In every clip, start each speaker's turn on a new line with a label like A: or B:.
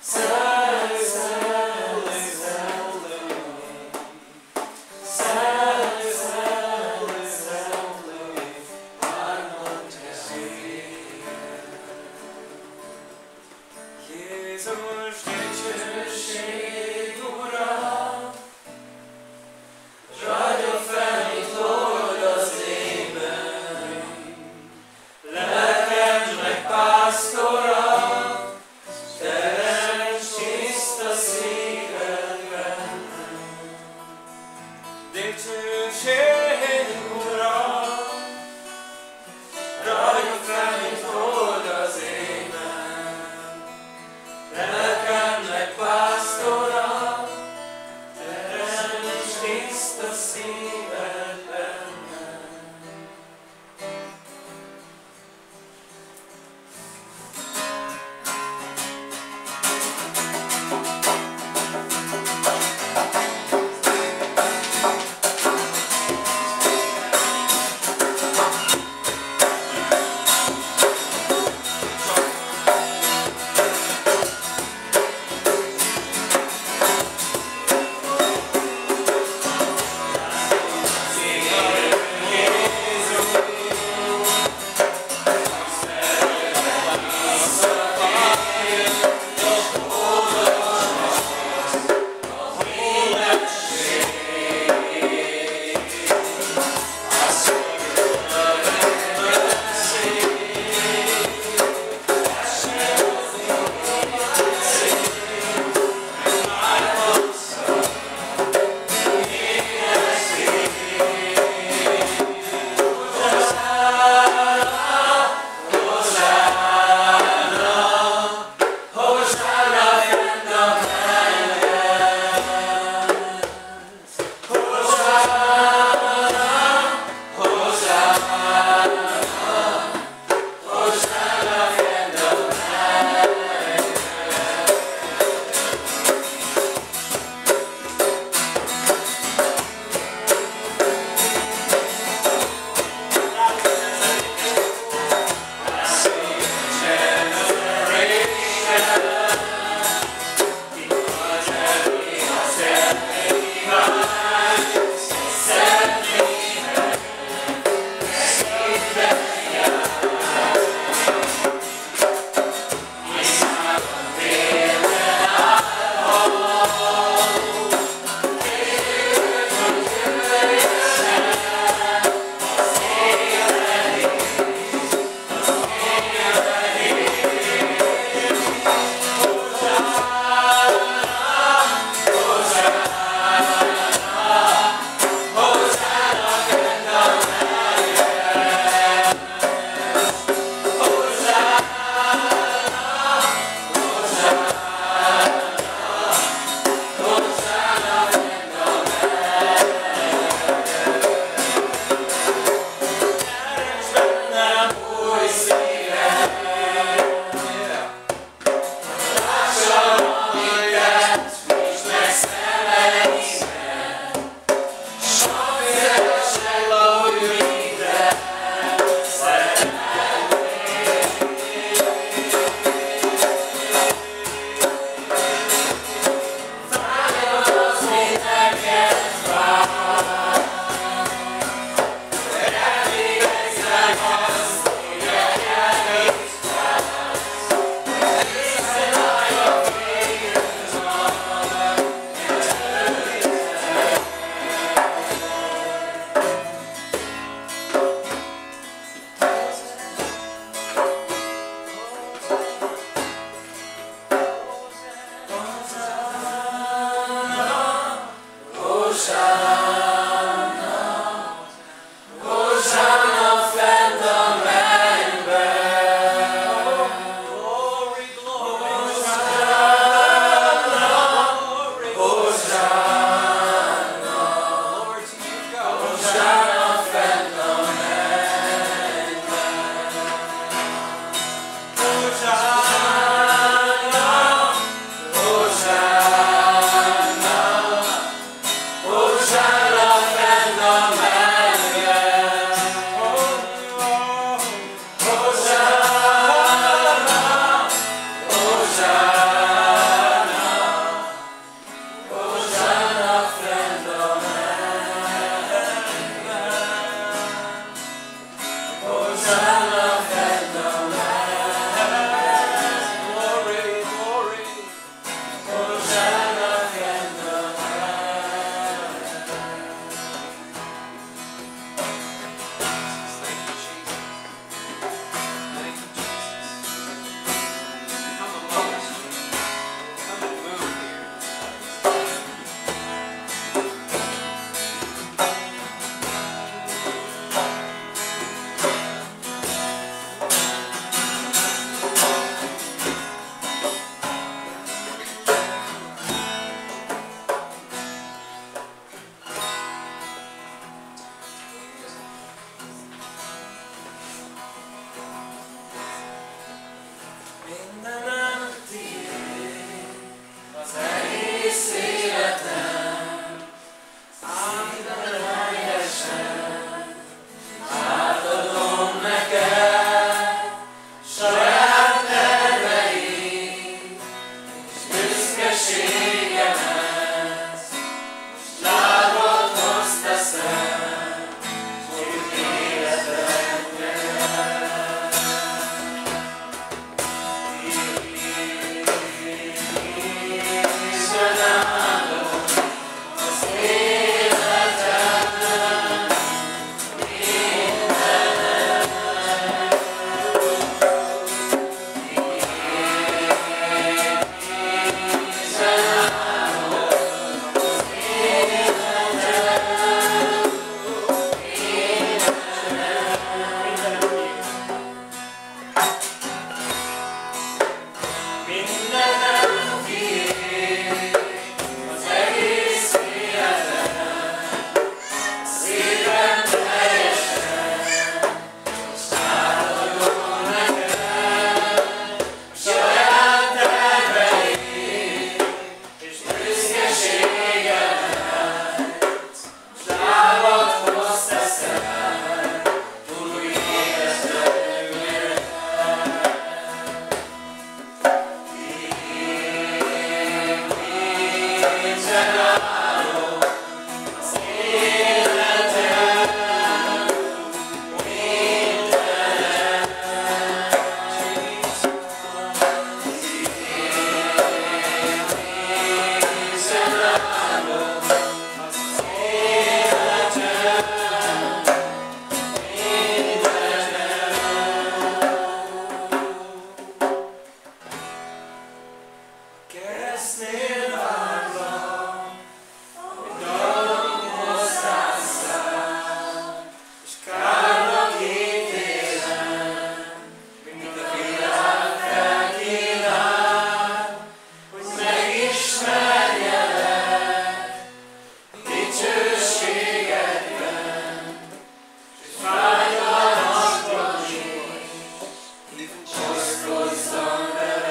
A: Jézus dicsőség Ura, ragyog fel, mint hold az ében. Lelkem meg pásztora, teremts tiszta szíved bennem. Dicsőség Ura, ragyog fel, mint hold az ében. Lelkem meg pásztora, keresztnél várva, hogy dalomhoz szállsz, és kárnak ítélem, mint a világ felkínál, hogy megismerjelek dicsőségedben, és fájdalmatban is osztozzam veled.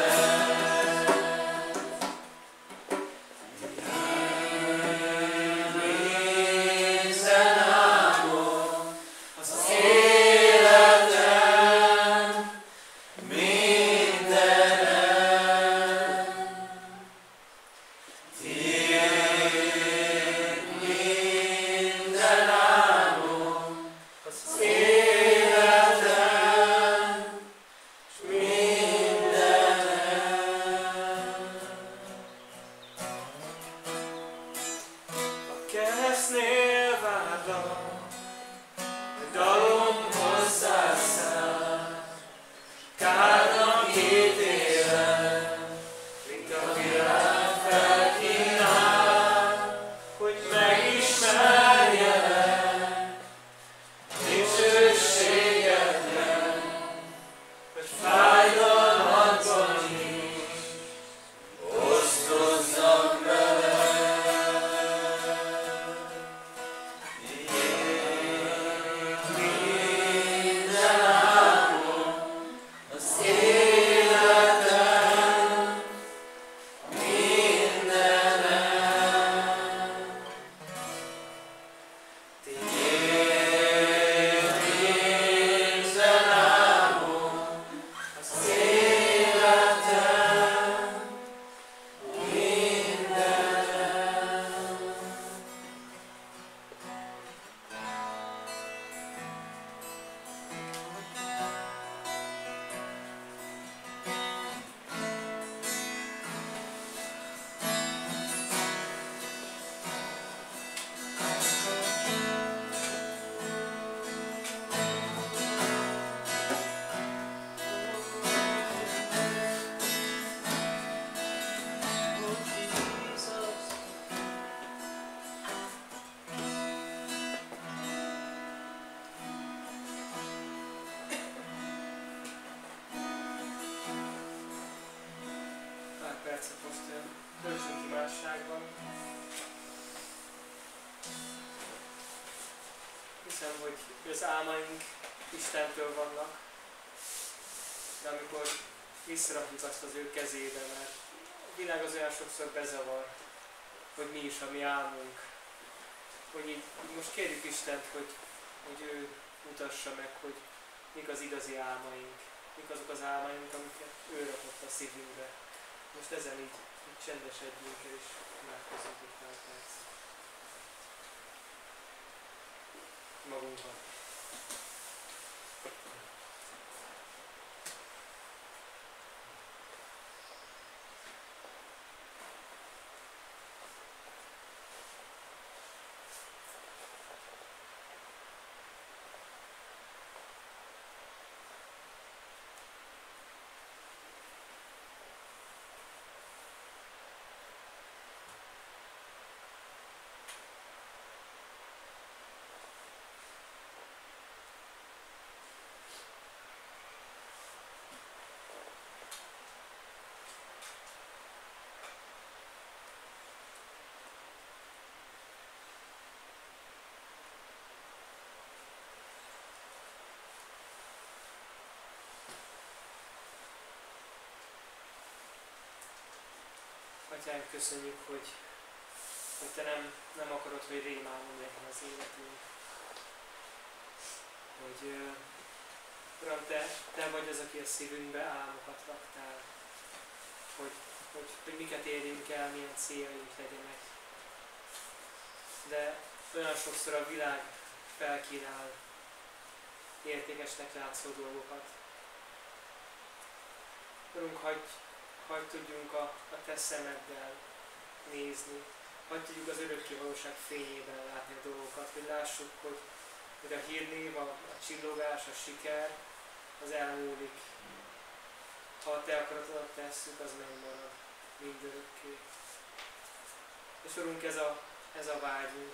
A: Minden álmom az életem, mindenem. Tiéd minden álmom az életem, s mindenem. A keresztnél várlak, hogy dalomhoz szállsz, kárnak ítélem, mint a világ felkínál, hogy megismerjelek dicsőségedben, hogy fájdalmatban is osztozzam veled. Minden álmom az életem, mindenem. Tiéd minden álmom az életem, mindenem. Pár percet most töltsünk imádságban. Hiszem, hogy az álmaink Istentől vannak, de amikor visszarakjuk azt az ő kezébe, mert a világ az olyan sokszor bezavar, hogy mi is a mi álmunk, hogy így most kérjük Istent, hogy ő mutassa meg, hogy mik az igazi álmaink, mik azok az álmaink, amiket ő rakott a szívünkbe. Most ezen így csendesedjünk el, és imádkozzunk egy pár percet. Magunkban. Atyánk, köszönjük, hogy Te nem akarod, hogy rémálom legyen az életünk. Hogy Uram, Te vagy az, aki a szívünkbe álmokat raktál. Hogy miket érjünk el, milyen céljaink legyenek. De olyan sokszor a világ felkínál értékesnek látszó dolgokat. Urunk, hagy tudjunk a Te szemeddel nézni, hagy tudjuk az örökké valóság fényében látni a dolgokat, hogy lássuk, hogy a hírnév, a csillogás, a siker, az elmúlik. Ha a Te akaratodat tesszük, az megmarad mindörökké. És Urunk, ez a vágyunk,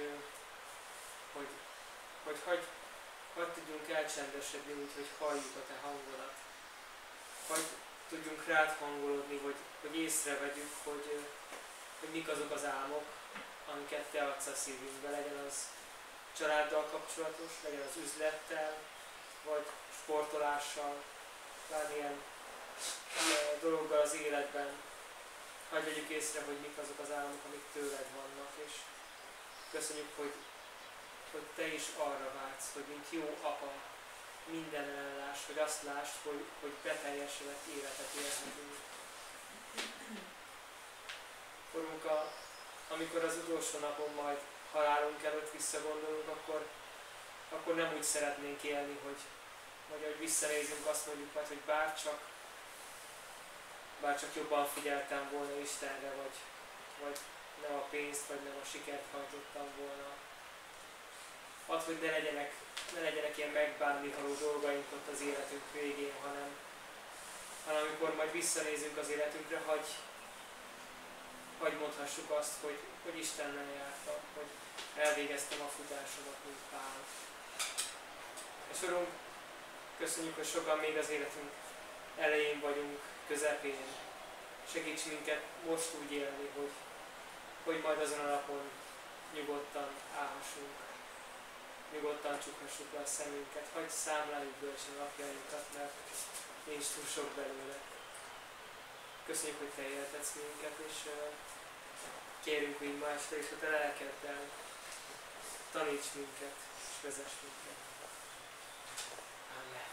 A: hogy tudjunk elcsendesedni úgy, hogy halljuk a Te hangodat. Hogy tudjunk rád hangolódni, hogy észrevegyük, hogy mik azok az álmok, amiket Te adsz a szívünkbe. Legyen az családdal kapcsolatos, legyen az üzlettel, vagy sportolással, bármilyen dologgal az életben. Hadd vegyük észre, hogy mik azok az álmok, amik tőled vannak, és köszönjük, hogy Te is arra vágysz, hogy mint jó apa minden ellás, hogy azt lásd, hogy beteljesedett életet élhetünk. Urunk, amikor az utolsó napon majd halálunk előtt visszagondolunk, akkor nem úgy szeretnénk élni, hogy ahogy visszanézünk, azt mondjuk majd, hogy bárcsak jobban figyeltem volna Istenre, vagy nem a pénzt, vagy nem a sikert hajtottam volna. Add, hogy ne legyenek ilyen megbánnivaló dolgaink ott az életünk végén, hanem amikor majd visszanézünk az életünkre, hagy mondhassuk azt, hogy Istennel jártam, hogy elvégeztem a futásomat, mint Pál. És Urunk, köszönjük, hogy sokan még az életünk elején vagyunk, közepén. Segíts minket most úgy élni, hogy majd azon a napon nyugodtan állhassunk, nyugodtan csukhassuk le a szemünket. Hagyj számláljuk bölcsen a napjainkat, mert nincs túl sok belőle. Köszönjük, hogy Te éltetsz minket, és kérünk így ma este, és a Te lelkeddel taníts minket, és vezess minket. Amen.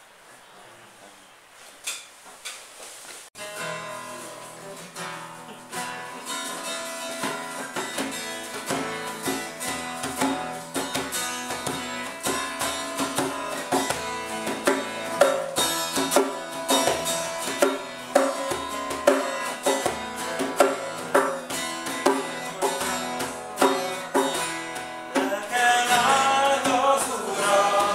B: Nekem áld az Urat,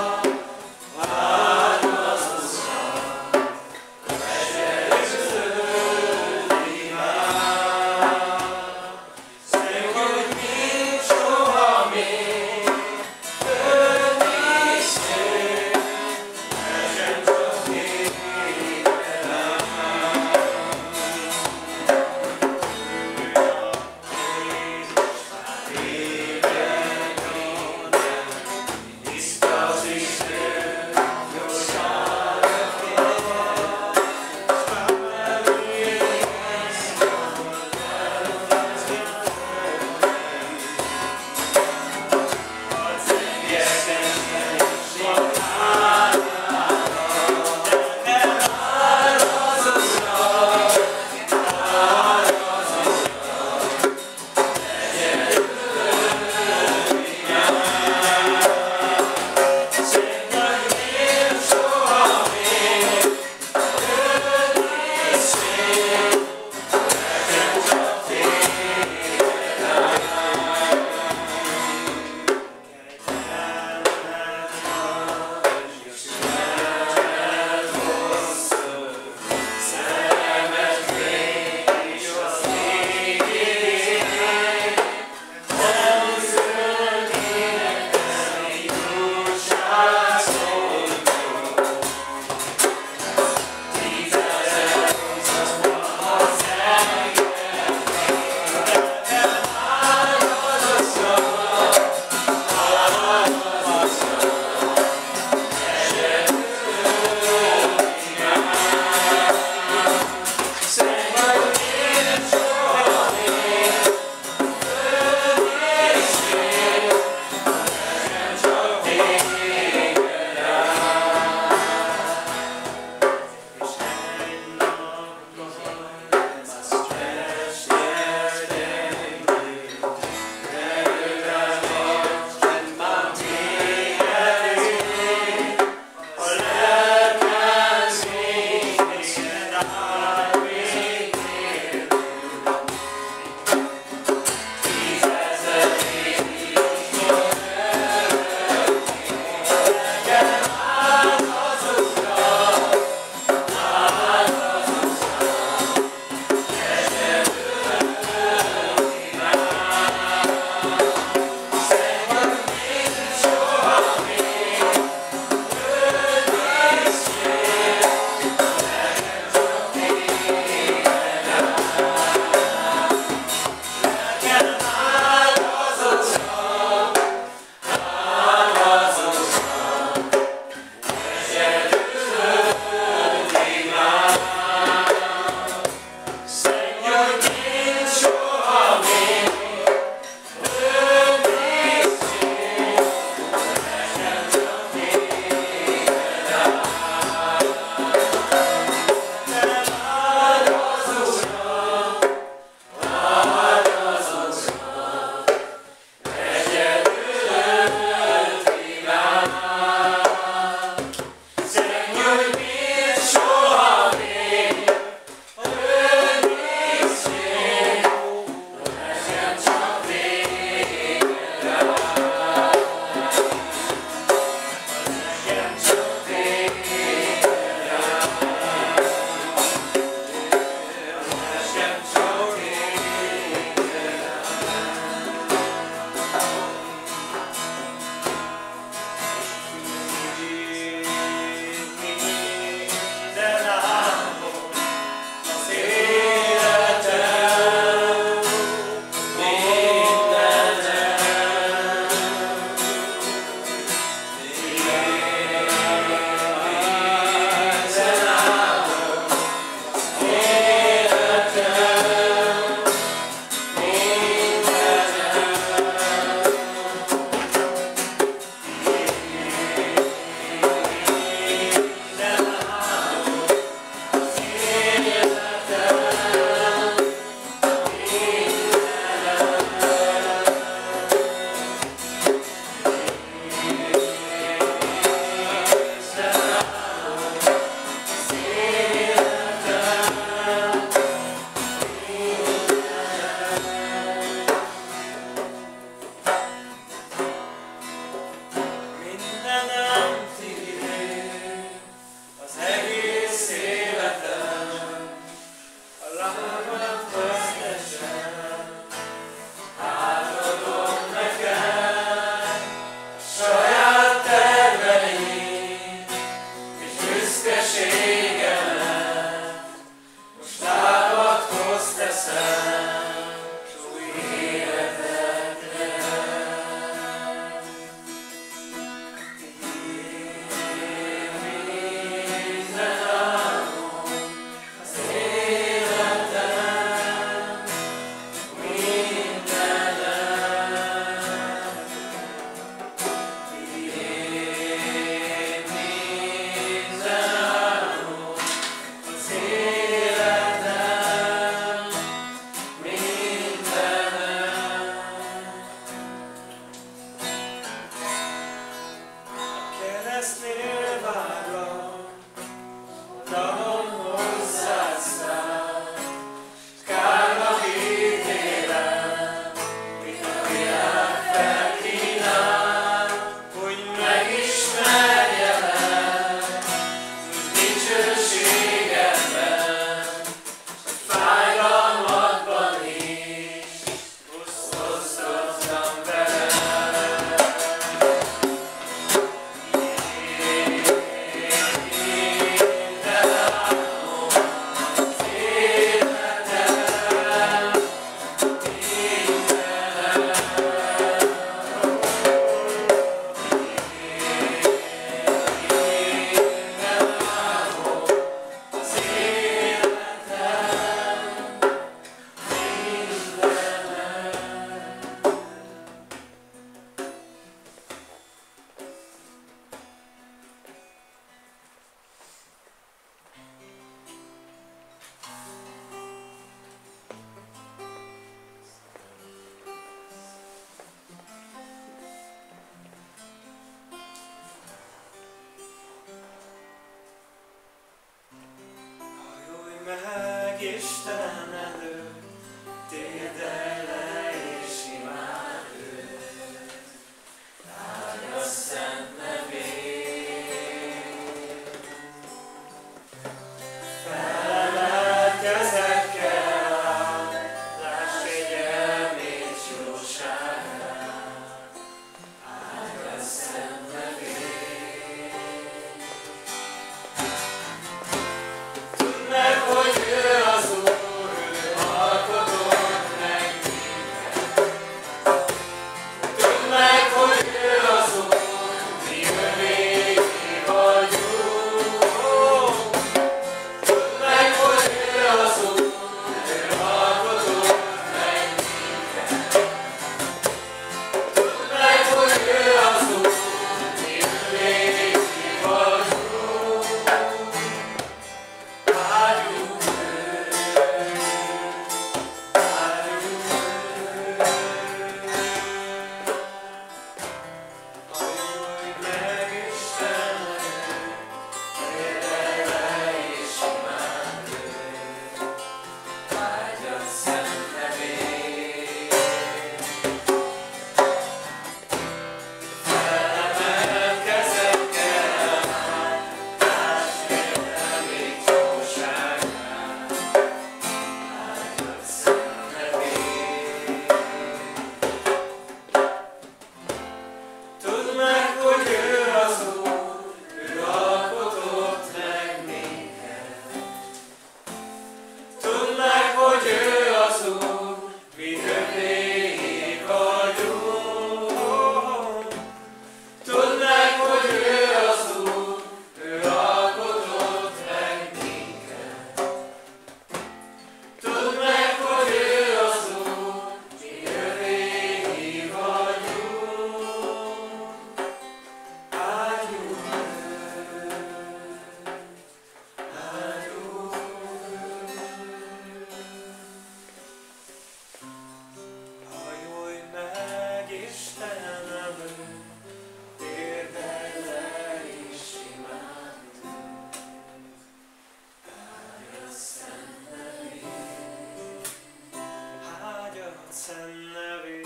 A: szent nevét,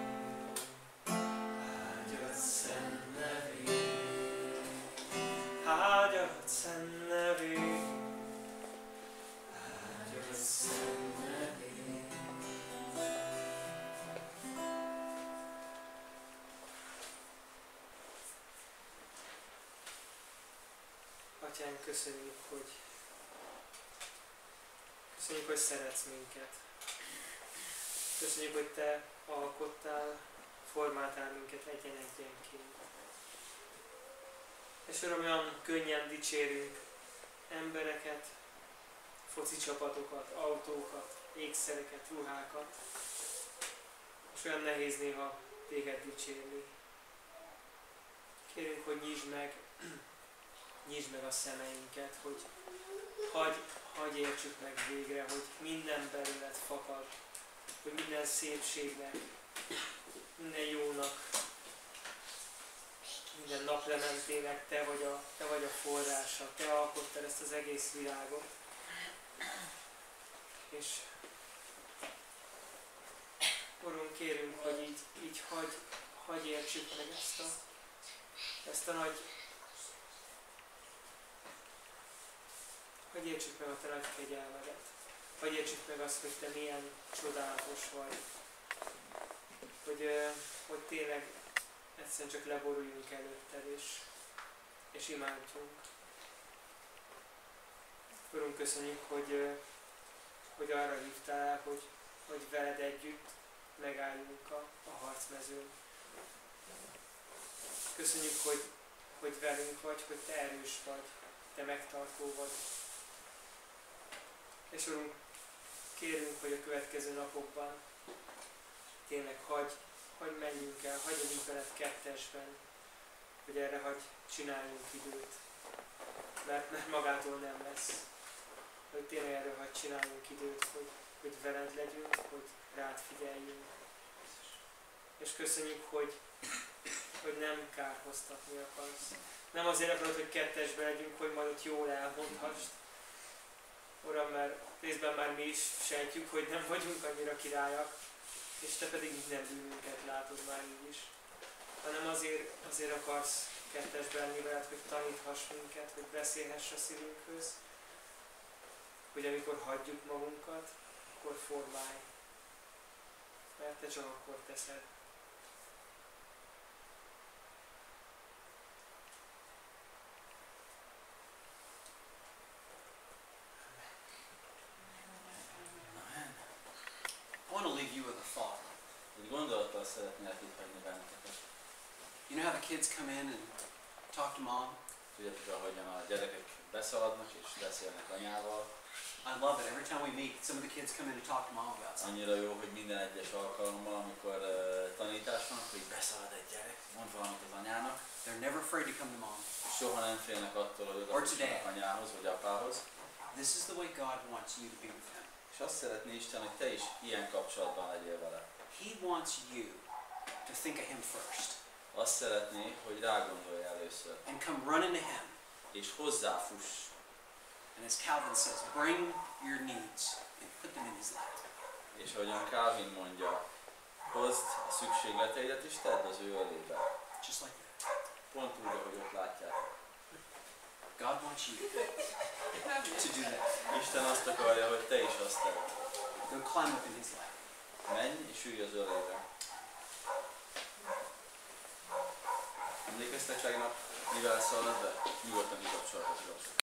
A: áldjad szent nevét, áldjad szent nevét, áldjad szent nevét. Atyánk, köszönjük, hogy szeretsz minket. Köszönjük, hogy Te alkottál, formáltál minket egyen-egyenként. És Uram, olyan könnyen dicsérünk embereket, foci csapatokat, autókat, ékszereket, ruhákat, és olyan nehéz néha Téged dicsérni. Kérünk, hogy nyisd meg a szemeinket, hogy hagyj értsük meg végre, hogy minden belőled fakad, hogy minden szépségnek, minden jónak, minden naplementének Te vagy a forrása, Te alkottad ezt az egész világot. És Urunk, kérünk, hogy így hagyj értsük meg ezt a nagy, hogy értsük meg a Te nagy kegyelmedet. Hogy értsük meg azt, hogy Te milyen csodálatos vagy. Hogy tényleg egyszerűen csak leboruljunk előtted és imádjunk. Urunk, köszönjük, hogy arra hívtál, hogy veled együtt megálljunk a harcmezőn. Köszönjük, hogy velünk vagy, hogy Te erős vagy, Te megtartó vagy. És Urunk, kérünk, hogy a következő napokban tényleg hagyj menjünk el, hagyj legyünk veled kettesben, hogy erre hagyj csináljunk időt, mert magától nem lesz. Hogy tényleg erre hagyj csináljunk időt, hogy veled legyünk, hogy rád figyeljünk. És köszönjük, hogy nem kárhoztatni akarsz. Nem azért akarod, hogy kettesben legyünk, hogy majd ott jól elmondhassd. Uram, mert részben már mi is sejtjük, hogy nem vagyunk annyira királyak, és Te pedig minden bűnünket látod már így is. Hanem azért akarsz kettesben lenni veled, hogy taníthass minket, hogy beszélhess a szívünkhöz, hogy amikor hagyjuk magunkat, akkor formálj. Mert Te csak akkor teszed.
B: I want to leave you with a thought.
C: Egy gondolattal szeretnélek itt hagyni benneteket.
B: You know how the kids come in and talk to mom?
C: Tudjátok, ahogyan a gyerekek beszaladnak és beszélnek anyával.
B: I love it. Every time we meet, some of the kids come in and talk to mom about something.
C: Annyira jó, hogy minden egyes alkalommal, amikor tanítás van, hogy beszalad egy gyerek, mond valamit az anyának.
B: They're never afraid to come to mom.
C: Soha nem félnek attól, hogy
B: Or
C: odafussanak anyához vagy apához.
B: This is the way God wants you to be with him.
C: És azt szeretné Isten, hogy te is ilyen kapcsolatban legyél vele.
B: He wants you to think of him first.
C: Azt szeretné, hogy rágondolj először.
B: And come running to him.
C: És hozzáfuss.
B: And as Calvin says, bring your needs and put them in his lap.
C: És ahogyan Calvin mondja, hozd a szükségleteidet és tedd az ő ölébe.
B: Just like that.
C: Pont úgy, ahogy ott látjátok.
B: God wants you to do that.
C: Isten azt akarja, hogy te is azt tedd.
B: Go climb up in his lap.
C: Menj és ülj az ölébe. Emlékeztek tegnap, mivel szalad be? Nyugodtan kikapcsolhatod.